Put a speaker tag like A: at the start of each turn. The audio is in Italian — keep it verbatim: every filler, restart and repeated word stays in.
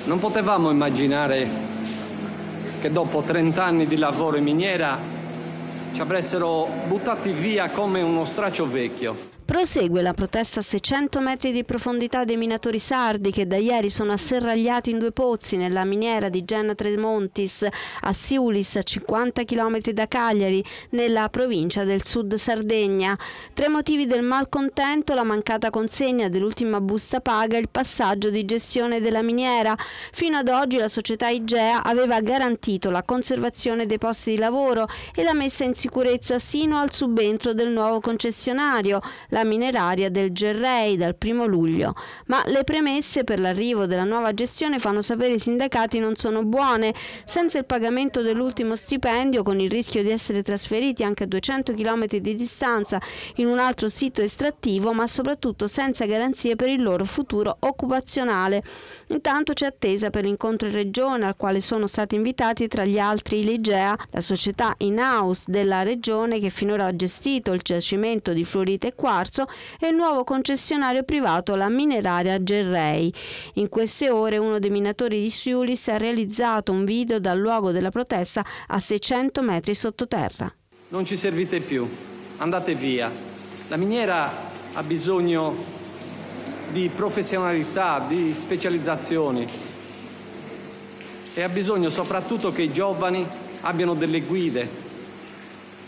A: Non potevamo immaginare che dopo trenta anni di lavoro in miniera ci avessero buttati via come uno straccio vecchio.
B: Prosegue la protesta a seicento metri di profondità dei minatori sardi che da ieri sono asserragliati in due pozzi nella miniera di Genna Tremontis a Siulis, a cinquanta chilometri da Cagliari, nella provincia del Sud Sardegna. Tra i motivi del malcontento la mancata consegna dell'ultima busta paga e il passaggio di gestione della miniera. Fino ad oggi la società Igea aveva garantito la conservazione dei posti di lavoro e la messa in sicurezza sino al subentro del nuovo concessionario, la mineraria del Gerrei, dal primo luglio. Ma le premesse per l'arrivo della nuova gestione, fanno sapere i sindacati, non sono buone. Senza il pagamento dell'ultimo stipendio, con il rischio di essere trasferiti anche a duecento chilometri di distanza in un altro sito estrattivo, ma soprattutto senza garanzie per il loro futuro occupazionale. Intanto c'è attesa per l'incontro in regione, al quale sono stati invitati tra gli altri l'Igea, la società in-house della regione che finora ha gestito il giacimento di fluorite e quarzo, e il nuovo concessionario privato, la mineraria Gerrei. In queste ore uno dei minatori di Siulis ha realizzato un video dal luogo della protesta a seicento metri sottoterra.
A: Non ci servite più, andate via. La miniera ha bisogno di professionalità, di specializzazioni e ha bisogno soprattutto che i giovani abbiano delle guide,